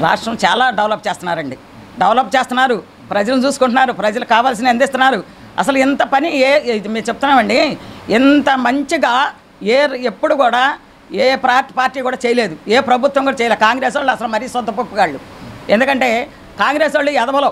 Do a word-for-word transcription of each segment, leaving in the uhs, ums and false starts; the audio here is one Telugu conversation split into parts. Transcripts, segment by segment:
రాష్ట్రం చాలా డెవలప్ చేస్తున్నారండి. డెవలప్ చేస్తున్నారు, ప్రజలను చూసుకుంటున్నారు, ప్రజలు కావాల్సిన అందిస్తున్నారు. అసలు ఇంత పని ఏ మేము చెప్తున్నామండి, ఇంత మంచిగా ఏ ఎప్పుడు కూడా ఏ పార్టీ కూడా చేయలేదు, ఏ ప్రభుత్వం కూడా చేయలేదు. కాంగ్రెస్ వాళ్ళు అసలు మరీ సొంత పప్పుగాళ్ళు. ఎందుకంటే కాంగ్రెస్ వాళ్ళు ఎదవలో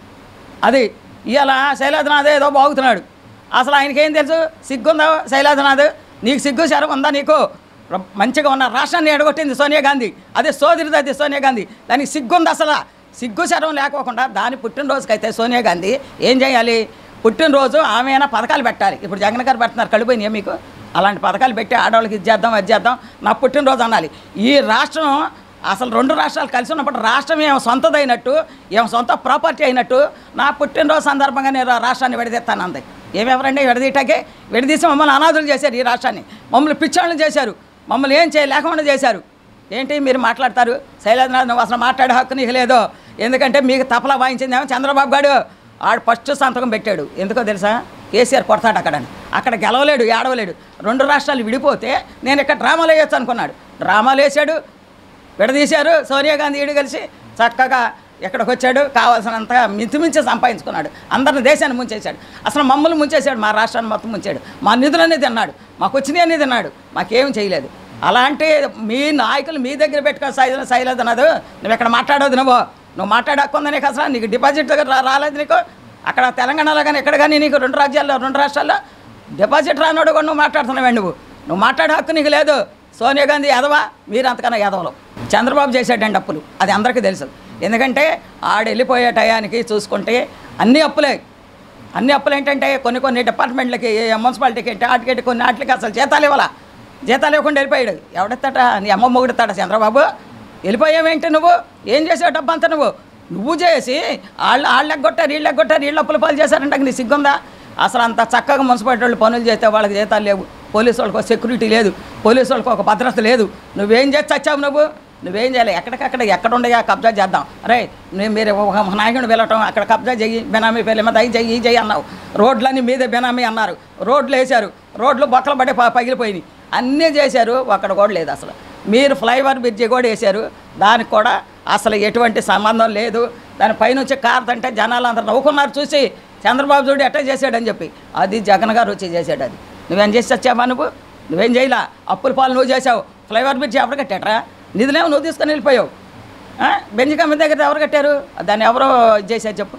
అది ఇవాళ శైలజనాథ్ ఏదో బాగుతున్నాడు. అసలు ఆయనకేం తెలుసు? సిగ్గుందా శైలజనాథ్? నీకు సిగ్గు శరం ఉందా? నీకు మంచిగా ఉన్న రాష్ట్రాన్ని ఎడగొట్టింది సోనియా గాంధీ, అదే సోదరిది అది సోనియా గాంధీ. దానికి సిగ్గుంది అసలు? సిగ్గు శరం లేకోకుండా దాని పుట్టినరోజుకైతే సోనియా గాంధీ ఏం చేయాలి? పుట్టినరోజు ఆమె పథకాలు పెట్టాలి. ఇప్పుడు జగన్ గారు పెడుతున్నారు, కళ్ళిపోయినాయి మీకు? అలాంటి పథకాలు పెట్టి ఆడవాళ్ళకి ఇది చేద్దాం అది చేద్దాం, నా పుట్టినరోజు అనాలి. ఈ రాష్ట్రం అసలు రెండు రాష్ట్రాలు కలిసి ఉన్నప్పుడు రాష్ట్రం ఏమో సొంతదైనట్టు, ఏమో సొంత ప్రాపర్టీ అయినట్టు నా పుట్టినరోజు సందర్భంగా నేను రాష్ట్రాన్ని విడదీస్తాను అంది. ఏమెవరండి విడదీయటాకే? విడదీసి మమ్మల్ని అనాథులు చేశారు, ఈ రాష్ట్రాన్ని మమ్మల్ని పిచ్చోళ్ళని చేశారు, మమ్మల్ని ఏం చేయలేకుండా చేశారు. ఏంటి మీరు మాట్లాడతారు? శైలజనాథ్ నువ్వు అసలు మాట్లాడే హక్కు నీకు లేదు. ఎందుకంటే మీకు తపలా వాయించిందేమో చంద్రబాబు గారు. ఆడు ఫస్ట్ సంతకం పెట్టాడు. ఎందుకో తెలుసా? కేసీఆర్ కొడతాడు అక్కడని. అక్కడ గెలవలేడు, ఏడవలేడు. రెండు రాష్ట్రాలు విడిపోతే నేను ఇక్కడ డ్రామాలు వేయొచ్చు అనుకున్నాడు. డ్రామాలు వేసాడు, విడదీశారు. సోనియా గాంధీ ఈడు కలిసి చక్కగా ఎక్కడికి వచ్చాడు, కావాల్సినంత మించుమించి సంపాదించుకున్నాడు. అందరిని దేశాన్ని ముంచేశాడు. అసలు మమ్మల్ని ముంచేశాడు, మా రాష్ట్రాన్ని మొత్తం ముంచాడు. మా నిధులన్నీ తిన్నాడు, మాకు వచ్చినాయని తిన్నాడు, మాకేం చేయలేదు. అలాంటి మీ నాయకులు మీ దగ్గర పెట్టుకో శైల శైలజనాథ్ నువ్వు ఎక్కడ మాట్లాడవద్దు. నువ్వు నువ్వు మాట్లాడకుందా? నీకు అసలు నీకు డిపాజిట్ దగ్గర రాలేదు. నీకు అక్కడ తెలంగాణలో కానీ ఎక్కడ కానీ నీకు రెండు రాజ్యాల్లో రెండు రాష్ట్రాల్లో డిపాజిట్ రానోడు కూడా నువ్వు మాట్లాడుతున్నావు. నువ్వు నువ్వు మాట్లాడే హక్కు నీకు లేదు. సోనియా గాంధీ యాదవా? మీరు అంతకన్నా యాదవలో. చంద్రబాబు చేసాడండి అప్పులు, అది అందరికీ తెలుసు. ఎందుకంటే ఆడు వెళ్ళిపోయే టయానికి చూసుకుంటే అన్ని అప్పులే. అన్ని అప్పులు ఏంటంటే కొన్ని కొన్ని డిపార్ట్మెంట్లకి, మున్సిపాలిటీకి, వాటికి కొన్ని వాటికి అసలు జీతాలు ఇవ్వాల. జీతాలు ఇవ్వకుండా వెళ్ళిపోయాడు. ఎవడెత్తాట? నీ అమ్మ మొగుడెత్తాడ చంద్రబాబు? వెళ్ళిపోయావేంటి? నువ్వు ఏం చేసావు? డబ్బు అంతా నువ్వు నువ్వు చేసి వాళ్ళు వాళ్ళకి కొట్టారు, వీళ్ళకి కొట్టారు, వీళ్ళు అప్పులు పాలు చేశారంటే నీ సిగ్గుందా? అసలు అంత చక్కగా మున్సిపాలిటీ వాళ్ళు పనులు చేస్తే వాళ్ళకి జీతాలు లేవు, పోలీసు వాళ్ళకి ఒక సెక్యూరిటీ లేదు, పోలీసు వాళ్ళకి ఒక భద్రత లేదు. నువ్వేం చేసి చచ్చావు? నువ్వు నువ్వేం చేయాలి? ఎక్కడికక్కడ ఎక్కడ ఉండయా కబ్జా చేద్దాం. అరే నేను మీరు ఒక నాయకుడు వెళ్ళటం, అక్కడ కబ్జా చెయ్యి, బెనామీ పేర్ల మీద అయి చెయ్యి చెయ్యి అన్నావు. రోడ్లన్నీ మీదే బెనామీ అన్నారు, రోడ్లు వేశారు, రోడ్లు బొక్కలు పడి పగిలిపోయినాయి, అన్నీ చేశారు, ఒక్కడ కూడా లేదు. అసలు మీరు ఫ్లైఓవర్ బ్రిడ్జి కూడా వేశారు, దానికి కూడా అసలు ఎటువంటి సంబంధం లేదు. దాని పైనుంచి కారుతంటే జనాలు అందరూ నవ్వుకున్నారు చూసి, చంద్రబాబు చూడు ఎట్లా చేశాడని చెప్పి. అది జగన్ గారు వచ్చి చేశాడు. అది నువ్వేం చేసి వచ్చావా? నువ్వు నువ్వేం చేయలా. అప్పుల పాలు నువ్వు చేసావు. ఫ్లైఓవర్ బ్రిడ్జి ఎవరు కట్టారా? నిధులేమో నువ్వు తీసుకొని వెళ్ళిపోయావు. బెంజ్ కంపెనీ దగ్గర ఎవరు కట్టారు? దాన్ని ఎవరో చేశారు చెప్పు.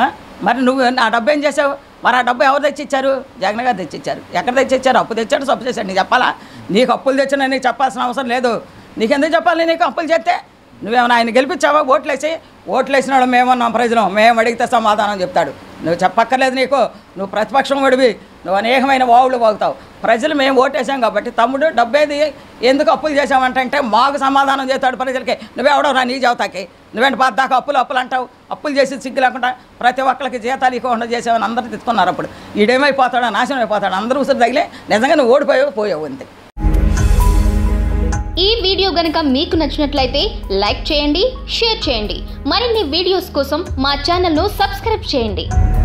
మరి నువ్వు ఆ డబ్బు ఏం చేసావు? మరి ఆ డబ్బు ఎవరు తెచ్చిచ్చారు? జగన్ గారు తెచ్చిచ్చారు. ఎక్కడ తెచ్చిచ్చారు? అప్పు తెచ్చాడు, సప్పు చేశాడు. నీకు చెప్పాలా? నీకు అప్పులు తెచ్చినా నీకు చెప్పాల్సిన అవసరం లేదు. నీకెందుకు చెప్పాలి? నీకు అప్పులు చేస్తే నువ్వేమన్నా ఆయన గెలిపించావా? ఓట్లేసి ఓట్లు వేసినాడు మేమన్నాం ప్రజలు, మేము అడిగితే సమాధానం చెప్తాడు. నువ్వు చెప్పక్కర్లేదు. నీకు నువ్వు ప్రతిపక్షం వాడివి, నువ్వు అనేకమైన వావులు వాగుతావు. ప్రజలు మేము ఓటేసాం కాబట్టి తమ్ముడు డబ్బేది ఎందుకు అప్పులు చేసామంటే మాకు సమాధానం చేస్తాడు ప్రజలకి. నువ్వెవడో రా నీ జవతాకి? నువ్వేంటి పద్దాకా అప్పులు అప్పులు అంటావు? అప్పులు చేసి సిగ్గు లేకుండా ప్రతి ఒక్కరికి జీతాలు ఇవ్వకుండా చేసామని అందరూ తెచ్చుకున్నారు. అప్పుడు ఈడేమైపోతాడో నాశనం అయిపోతాడు. అందరూ ఉసురు తగిలే నిజంగా నువ్వు ఓడిపోయావు పోయావు అంతే. ఈ వీడియో గనుక మీకు నచ్చినట్లయితే లైక్ చేయండి, షేర్ చేయండి. మరిన్ని వీడియోస్ కోసం మా ఛానల్ను సబ్స్క్రైబ్ చేయండి.